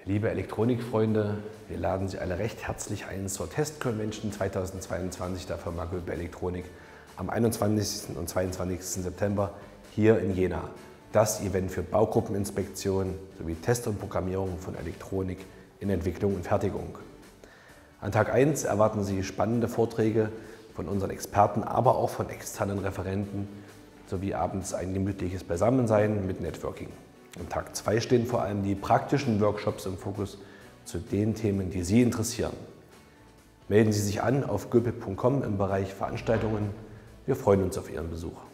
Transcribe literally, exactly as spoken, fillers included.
Liebe Elektronikfreunde, wir laden Sie alle recht herzlich ein zur Test-Convention zweitausendzweiundzwanzig der Firma Göbel Elektronik am einundzwanzigsten und zweiundzwanzigsten September hier in Jena. Das Event für Baugruppeninspektion sowie Test und Programmierung von Elektronik in Entwicklung und Fertigung. An Tag eins erwarten Sie spannende Vorträge von unseren Experten, aber auch von externen Referenten sowie abends ein gemütliches Beisammensein mit Networking. Am Tag zwei stehen vor allem die praktischen Workshops im Fokus zu den Themen, die Sie interessieren. Melden Sie sich an auf göbel punkt com im Bereich Veranstaltungen. Wir freuen uns auf Ihren Besuch.